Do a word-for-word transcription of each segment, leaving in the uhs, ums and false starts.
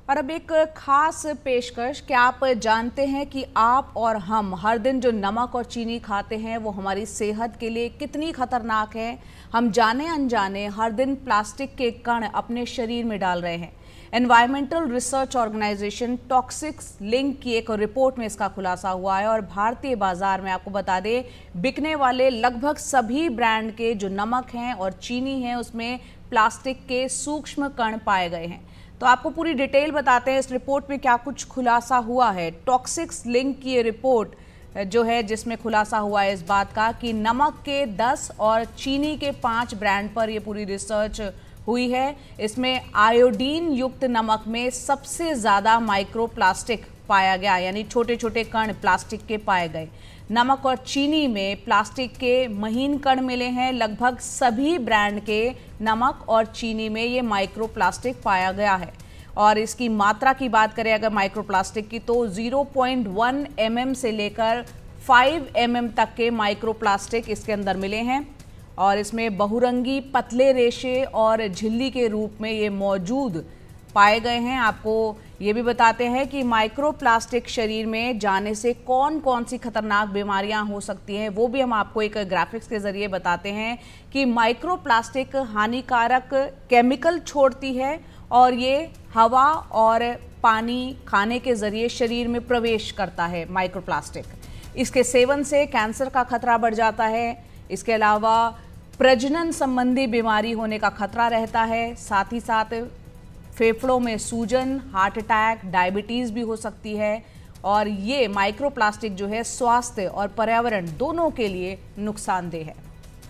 और अब एक खास पेशकश, क्या आप जानते हैं कि आप और हम हर दिन जो नमक और चीनी खाते हैं वो हमारी सेहत के लिए कितनी खतरनाक है। हम जाने अनजाने हर दिन प्लास्टिक के कण अपने शरीर में डाल रहे हैं। Environmental research organisation Toxics Link की एक रिपोर्ट में इसका खुलासा हुआ है और भारतीय बाजार में आपको बता दें बिकने वाले लगभग सभी ब्रांड के जो नमक हैं और चीनी हैं उसमें प्लास्टिक के सूक्ष्म कण पाए गए हैं। तो आपको पूरी डिटेल बताते हैं इस रिपोर्ट में क्या कुछ खुलासा हुआ है। टॉक्सिक्स लिंक की ये रिपोर्ट जो है जिसमें खुलासा हुआ है इस बात का कि नमक के दस और चीनी के पाँच ब्रांड पर ये पूरी रिसर्च हुई है। इसमें आयोडीन युक्त नमक में सबसे ज़्यादा माइक्रोप्लास्टिक पाया गया, यानी छोटे छोटे कण प्लास्टिक के पाए गए। नमक और चीनी में प्लास्टिक के महीन कण मिले हैं। लगभग सभी ब्रांड के नमक और चीनी में ये माइक्रोप्लास्टिक पाया गया है। और इसकी मात्रा की बात करें अगर माइक्रोप्लास्टिक की, तो zero point one M M से लेकर फाइव एम एम तक के माइक्रोप्लास्टिक इसके अंदर मिले हैं। और इसमें बहुरंगी पतले रेशे और झिल्ली के रूप में ये मौजूद पाए गए हैं। आपको ये भी बताते हैं कि माइक्रोप्लास्टिक शरीर में जाने से कौन कौन सी खतरनाक बीमारियां हो सकती हैं, वो भी हम आपको एक ग्राफिक्स के जरिए बताते हैं कि माइक्रोप्लास्टिक हानिकारक केमिकल छोड़ती है और ये हवा और पानी खाने के जरिए शरीर में प्रवेश करता है। माइक्रोप्लास्टिक इसके सेवन से कैंसर का खतरा बढ़ जाता है। इसके अलावा प्रजनन संबंधी बीमारी होने का खतरा रहता है। साथ ही साथ फेफड़ों में सूजन, हार्ट अटैक, डायबिटीज़ भी हो सकती है। और ये माइक्रोप्लास्टिक जो है स्वास्थ्य और पर्यावरण दोनों के लिए नुकसानदेह है।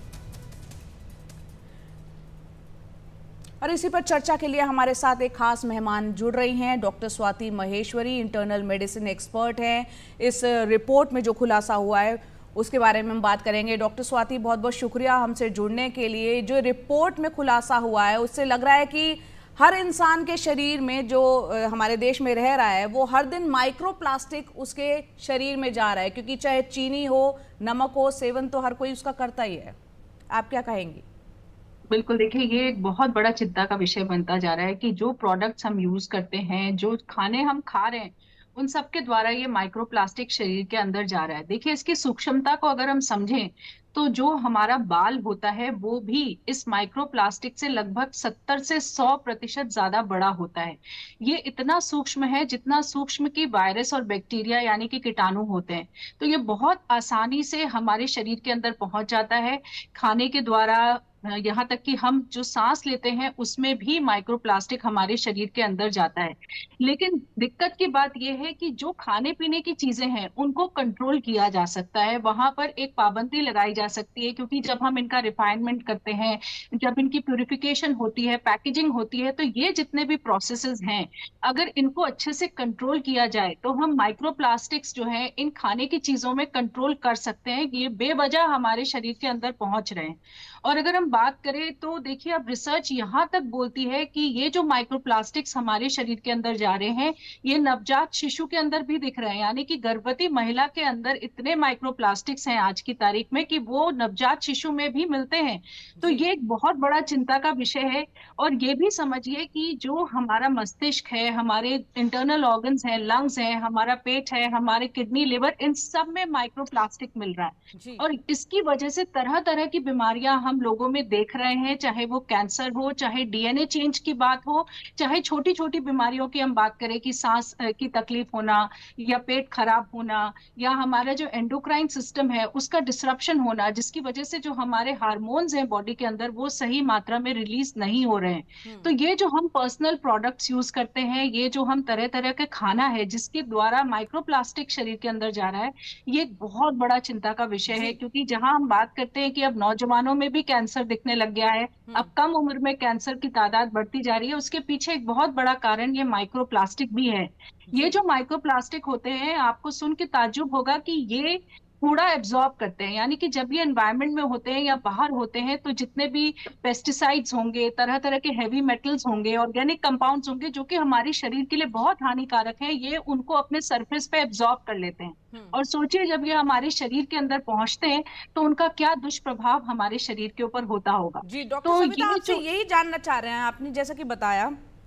और इसी पर चर्चा के लिए हमारे साथ एक खास मेहमान जुड़ रही हैं। Doctor Swati Maheshwari internal medicine expert हैं। इस रिपोर्ट में जो खुलासा हुआ है उसके बारे में हम बात करेंगे। डॉक्टर स्वाति, बहुत बहुत शुक्रिया हमसे जुड़ने के लिए। जो रिपोर्ट में खुलासा हुआ है उससे लग रहा है कि हर इंसान के शरीर में जो हमारे देश में रह रहा है वो हर दिन माइक्रोप्लास्टिक उसके शरीर में जा रहा है, क्योंकि चाहे चीनी हो, नमक हो, सेवन तो हर कोई उसका करता ही है। आप क्या कहेंगी? बिल्कुल, देखिए ये एक बहुत बड़ा चिंता का विषय बनता जा रहा है कि जो प्रोडक्ट्स हम यूज करते हैं, जो खाने हम खा रहे हैं, उन सब के द्वारा ये माइक्रोप्लास्टिक शरीर के अंदर जा रहा है। देखिए इसकी सूक्ष्मता को अगर हम समझें तो जो हमारा बाल होता है वो भी इस माइक्रोप्लास्टिक से लगभग सत्तर से सौ प्रतिशत ज्यादा बड़ा होता है। ये इतना सूक्ष्म है जितना सूक्ष्म की वायरस और बैक्टीरिया यानी कि कीटाणु होते हैं। तो ये बहुत आसानी से हमारे शरीर के अंदर पहुंच जाता है खाने के द्वारा। यहाँ तक कि हम जो सांस लेते हैं उसमें भी माइक्रोप्लास्टिक हमारे शरीर के अंदर जाता है। लेकिन दिक्कत की बात यह है कि जो खाने पीने की चीजें हैं उनको कंट्रोल किया जा सकता है, वहां पर एक पाबंदी लगाई जा सकती है, क्योंकि जब हम इनका रिफाइनमेंट करते हैं, जब इनकी प्यूरिफिकेशन होती है, पैकेजिंग होती है, तो ये जितने भी प्रोसेसेस हैं अगर इनको अच्छे से कंट्रोल किया जाए तो हम माइक्रोप्लास्टिक्स जो है इन खाने की चीजों में कंट्रोल कर सकते हैं। ये बेवजह हमारे शरीर के अंदर पहुंच रहे हैं। और अगर हम बात करें तो देखिए अब रिसर्च यहाँ तक बोलती है कि ये जो माइक्रोप्लास्टिक्स हमारे शरीर के अंदर जा रहे हैं ये नवजात शिशु के अंदर भी दिख रहे हैं, यानी कि गर्भवती महिला के अंदर इतने माइक्रोप्लास्टिक्स हैं आज की तारीख में कि वो नवजात शिशु में भी मिलते हैं। तो ये एक बहुत बड़ा चिंता का विषय है। और ये भी समझिए कि जो हमारा मस्तिष्क है, हमारे इंटरनल ऑर्गन्स हैं, लंग्स हैं, हमारा पेट है, हमारे किडनी, लिवर, इन सब में माइक्रोप्लास्टिक मिल रहा है। और इसकी वजह से तरह तरह की बीमारियां हम लोगों में देख रहे हैं, चाहे वो कैंसर हो, चाहे डीएनए चेंज की बात हो, चाहे छोटी छोटी बीमारियों की हम बात करें कि सांस की तकलीफ होना या पेट खराब होना या हमारा जो एंडोक्राइन सिस्टम है उसका डिसरप्शन होना, जिसकी वजह से जो हमारे हार्मोन्स हैं बॉडी के अंदर वो सही मात्रा में रिलीज नहीं हो रहे हैं। तो ये जो हम पर्सनल प्रोडक्ट्स यूज करते हैं, ये जो हम तरह तरह के खाना है जिसके द्वारा माइक्रोप्लास्टिक शरीर के अंदर जा रहा है, ये एक बहुत बड़ा चिंता का विषय है। क्योंकि जहां हम बात करते हैं कि अब नौजवानों में भी कैंसर दिखने लग गया है, अब कम उम्र में कैंसर की तादाद बढ़ती जा रही है, उसके पीछे एक बहुत बड़ा कारण ये माइक्रोप्लास्टिक भी है। ये जो माइक्रोप्लास्टिक होते हैं, आपको सुन के ताज्जुब होगा कि ये कूड़ा एब्जॉर्ब करते हैं, यानी कि जब ये एनवायरनमेंट में होते हैं या बाहर होते हैं तो जितने भी पेस्टिसाइड्स होंगे, तरह तरह के हैवी मेटल्स होंगे, ऑर्गेनिक कंपाउंड्स होंगे जो कि हमारे शरीर के लिए बहुत हानिकारक है, ये उनको अपने सरफेस पे एब्जॉर्ब कर लेते हैं। और सोचिए जब ये हमारे शरीर के अंदर पहुंचते हैं तो उनका क्या दुष्प्रभाव हमारे शरीर के ऊपर होता होगा। जी डॉक्टर तो सविता, ये आपसे जो यही जानना चाह रहे हैं। आपने जैसा कि बताया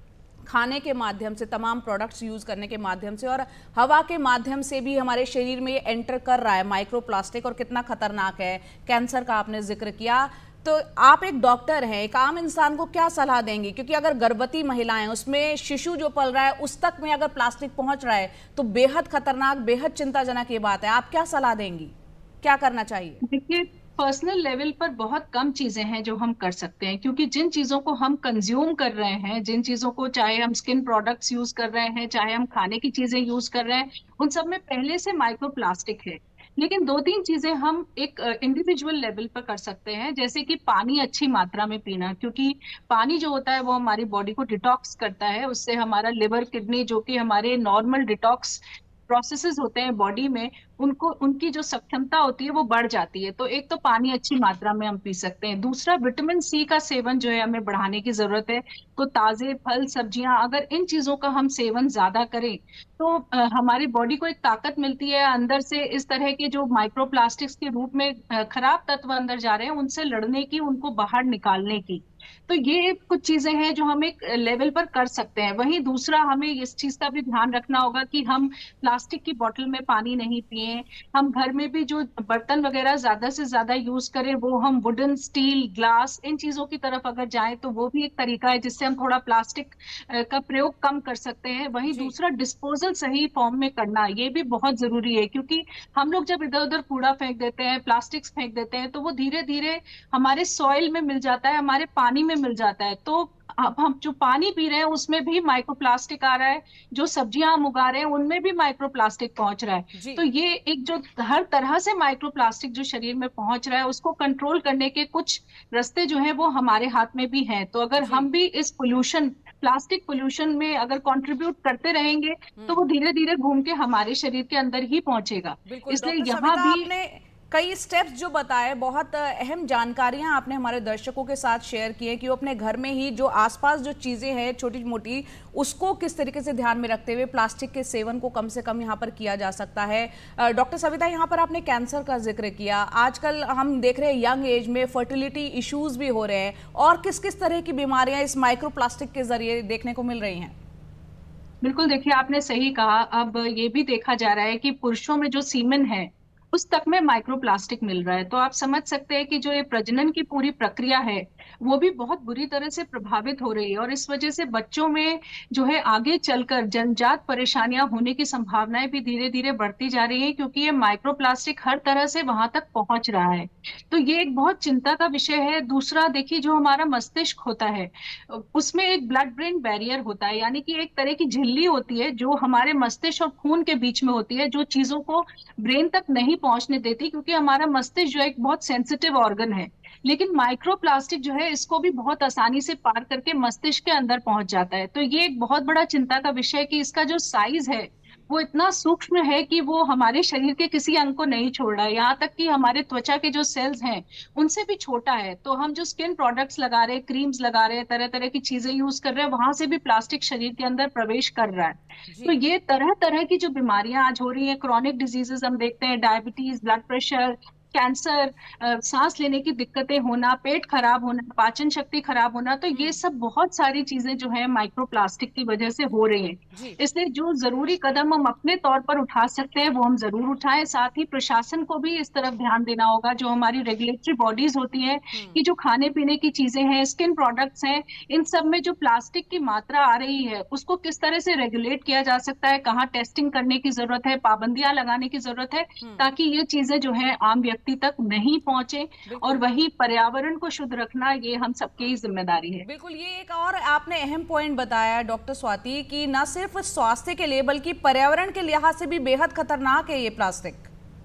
खाने के माध्यम से, तमाम प्रोडक्ट्स यूज करने के माध्यम से और हवा के माध्यम से भी हमारे शरीर में ये एंटर कर रहा है माइक्रो प्लास्टिक, और कितना खतरनाक है। कैंसर का आपने जिक्र किया, तो आप एक डॉक्टर हैं, एक आम इंसान को क्या सलाह देंगी? क्योंकि अगर गर्भवती महिलाएं, उसमें शिशु जो पल रहा है, उस तक में अगर प्लास्टिक पहुंच रहा है तो बेहद खतरनाक, बेहद चिंताजनक ये बात है। आप क्या सलाह देंगी, क्या करना चाहिए? देखिए, पर्सनल लेवल पर बहुत कम चीजें हैं जो हम कर सकते हैं, क्योंकि जिन चीजों को हम कंज्यूम कर रहे हैं, जिन चीजों को, चाहे हम स्किन प्रोडक्ट्स यूज कर रहे हैं, चाहे हम खाने की चीजें यूज कर रहे हैं, उन सब में पहले से माइक्रो प्लास्टिक है। लेकिन दो तीन चीजें हम एक इंडिविजुअल लेवल पर कर सकते हैं, जैसे कि पानी अच्छी मात्रा में पीना, क्योंकि पानी जो होता है वो हमारी बॉडी को डिटॉक्स करता है। उससे हमारा लिवर, किडनी, जो कि हमारे नॉर्मल डिटॉक्स प्रोसेसेस होते हैं बॉडी में, उनको, उनकी जो सक्षमता होती है वो बढ़ जाती है। तो एक तो पानी अच्छी मात्रा में हम पी सकते हैं। दूसरा, विटामिन सी का सेवन जो है हमें बढ़ाने की जरूरत है। तो ताजे फल, सब्जियां, अगर इन चीजों का हम सेवन ज्यादा करें तो अ, हमारी बॉडी को एक ताकत मिलती है अंदर से, इस तरह के जो माइक्रोप्लास्टिक्स के रूप में अ, खराब तत्व अंदर जा रहे हैं उनसे लड़ने की, उनको बाहर निकालने की। तो ये कुछ चीजें हैं जो हम एक लेवल पर कर सकते हैं। वहीं दूसरा, हमें इस चीज का भी ध्यान रखना होगा कि हम प्लास्टिक की बोतल में पानी नहीं पिए। हम घर में भी जो बर्तन वगैरह ज्यादा से ज्यादा यूज करें, वो हम वुडन, स्टील, ग्लास, इन चीजों की तरफ अगर जाएं तो वो भी एक तरीका है जिससे हम थोड़ा प्लास्टिक का प्रयोग कम कर सकते हैं। वहीं जी। दूसरा, डिस्पोजल सही फॉर्म में करना, ये भी बहुत जरूरी है, क्योंकि हम लोग जब इधर उधर कूड़ा फेंक देते हैं, प्लास्टिक्स फेंक देते हैं, तो वो धीरे धीरे हमारे सॉइल में मिल जाता है, हमारे पानी में मिल जाता है। तो अब हम जो पानी पी रहे हैं उसमें भी माइक्रोप्लास्टिक आ रहा है, जो सब्जियां हम उगा रहे हैं उनमें भी माइक्रोप्लास्टिक पहुंच रहा है। जी। तो ये एक जो हर तरह से माइक्रोप्लास्टिक जो शरीर में पहुंच रहा है, उसको कंट्रोल करने के कुछ रास्ते जो हैं वो हमारे हाथ में भी हैं। तो अगर जी। हम भी इस पोल्यूशन, प्लास्टिक पोल्यूशन में अगर कंट्रीब्यूट करते रहेंगे तो वो हम्म। धीरे धीरे घूम के हमारे शरीर के अंदर ही पहुंचेगा। बिल्कुल इसलिए डॉक्टर यहाँ सविता, भी आपने कई स्टेप्स जो बताए, बहुत अहम जानकारियां आपने हमारे दर्शकों के साथ शेयर की हैं कि वो अपने घर में ही जो आसपास जो चीजें हैं छोटी मोटी, उसको किस तरीके से ध्यान में रखते हुए प्लास्टिक के सेवन को कम से कम यहां पर किया जा सकता है। डॉक्टर सविता, यहां पर आपने कैंसर का जिक्र किया। आजकल हम देख रहे हैं यंग एज में फर्टिलिटी इश्यूज भी हो रहे हैं, और किस किस तरह की बीमारियां इस माइक्रो प्लास्टिक के जरिए देखने को मिल रही हैं? बिल्कुल, देखिए, आपने सही कहा। अब ये भी देखा जा रहा है कि पुरुषों में जो सीमेन है उस तक में माइक्रोप्लास्टिक मिल रहा है। तो आप समझ सकते हैं कि जो ये प्रजनन की पूरी प्रक्रिया है वो भी बहुत बुरी तरह से प्रभावित हो रही है, और इस वजह से बच्चों में जो है आगे चलकर जन्मजात परेशानियां होने की संभावनाएं भी धीरे धीरे बढ़ती जा रही है, क्योंकि ये माइक्रोप्लास्टिक हर तरह से वहां तक पहुंच रहा है। तो ये एक बहुत चिंता का विषय है। दूसरा, देखिए, जो हमारा मस्तिष्क होता है उसमें एक ब्लड ब्रेन बैरियर होता है, यानी कि एक तरह की झिल्ली होती है जो हमारे मस्तिष्क और खून के बीच में होती है, जो चीजों को ब्रेन तक नहीं पहुंचने देती, क्योंकि हमारा मस्तिष्क जो है एक बहुत सेंसिटिव ऑर्गन है। लेकिन माइक्रोप्लास्टिक जो है इसको भी बहुत आसानी से पार करके मस्तिष्क के अंदर पहुंच जाता है। तो ये एक बहुत बड़ा चिंता का विषय है कि इसका जो साइज है वो इतना सूक्ष्म है कि वो हमारे शरीर के किसी अंग को नहीं छोड़ रहा है, यहाँ तक कि हमारे त्वचा के जो सेल्स हैं उनसे भी छोटा है। तो हम जो स्किन प्रोडक्ट्स लगा रहे हैं, क्रीम्स लगा रहे हैं, तरह तरह की चीजें यूज कर रहे हैं, वहां से भी प्लास्टिक शरीर के अंदर प्रवेश कर रहा है। तो जी। ये तरह तरह की जो बीमारियां आज हो रही हैं, क्रॉनिक डिजीजेस हम देखते हैं, डायबिटीज, ब्लड प्रेशर, कैंसर, सांस लेने की दिक्कतें होना, पेट खराब होना, पाचन शक्ति खराब होना, तो ये सब बहुत सारी चीजें जो है माइक्रोप्लास्टिक की वजह से हो रही हैं। जी। इसलिए जो जरूरी कदम हम अपने तौर पर उठा सकते हैं वो हम जरूर उठाएं। साथ ही प्रशासन को भी इस तरफ ध्यान देना होगा, जो हमारी रेगुलेटरी बॉडीज होती हैं, कि जो खाने पीने की चीजें हैं, स्किन प्रोडक्ट्स हैं, इन सब में जो प्लास्टिक की मात्रा आ रही है उसको किस तरह से रेगुलेट किया जा सकता है, कहाँ टेस्टिंग करने की जरूरत है, पाबंदियां लगाने की जरूरत है, ताकि ये चीजें जो है आम व्यक्ति तक नहीं पहुंचे। और वही पर्यावरण को शुद्ध रखना, ये हम सबकी ही जिम्मेदारी है। बिल्कुल, ये एक और आपने अहम पॉइंट बताया डॉक्टर स्वाति कि न सिर्फ स्वास्थ्य के लिए बल्कि पर्यावरण के लिहाज से भी बेहद खतरनाक है ये प्लास्टिक।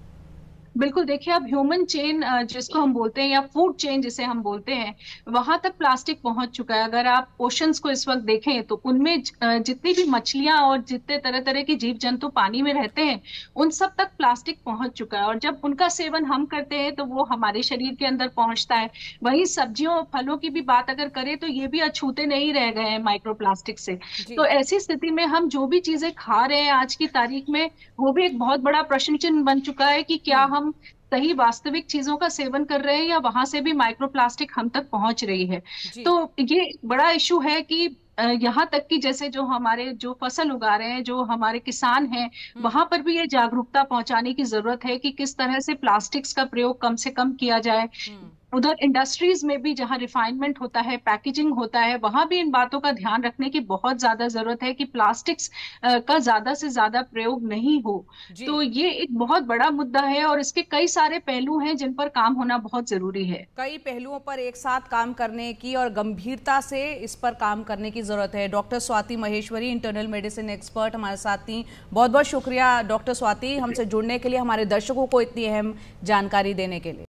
बिल्कुल, देखिए, अब ह्यूमन चेन जिसको हम बोलते हैं, या फूड चेन जिसे हम बोलते हैं, वहां तक प्लास्टिक पहुंच चुका है। अगर आप ओशंस को इस वक्त देखें तो उनमें जितनी भी मछलियां और जितने तरह तरह के जीव जंतु पानी में रहते हैं उन सब तक प्लास्टिक पहुंच चुका है, और जब उनका सेवन हम करते हैं तो वो हमारे शरीर के अंदर पहुंचता है। वहीं सब्जियों और फलों की भी बात अगर करें तो ये भी अछूते नहीं रह गए हैं माइक्रोप्लास्टिक से। तो ऐसी स्थिति में हम जो भी चीजें खा रहे हैं आज की तारीख में, वो भी एक बहुत बड़ा प्रश्न चिन्ह बन चुका है कि क्या हम सही वास्तविक चीजों का सेवन कर रहे हैं, या वहां से भी माइक्रोप्लास्टिक हम तक पहुंच रही है। तो ये बड़ा इशू है कि अ, यहाँ तक कि जैसे जो हमारे जो फसल उगा रहे हैं, जो हमारे किसान हैं, हम्म। वहां पर भी ये जागरूकता पहुंचाने की जरूरत है कि किस तरह से प्लास्टिक्स का प्रयोग कम से कम किया जाए। हम्म। उधर इंडस्ट्रीज में भी जहाँ रिफाइनमेंट होता है, पैकेजिंग होता है, वहां भी इन बातों का ध्यान रखने की बहुत ज्यादा जरूरत है कि प्लास्टिक्स अ, का ज्यादा से ज्यादा प्रयोग नहीं हो। जी। तो ये एक बहुत बड़ा मुद्दा है और इसके कई सारे पहलू हैं जिन पर काम होना बहुत जरूरी है। कई पहलुओं पर एक साथ काम करने की और गंभीरता से इस पर काम करने की जरूरत है। Doctor Swati Maheshwari, internal medicine expert, हमारे साथ थी। बहुत बहुत शुक्रिया डॉक्टर स्वाति, हमसे जुड़ने के लिए, हमारे दर्शकों को इतनी अहम जानकारी देने के लिए।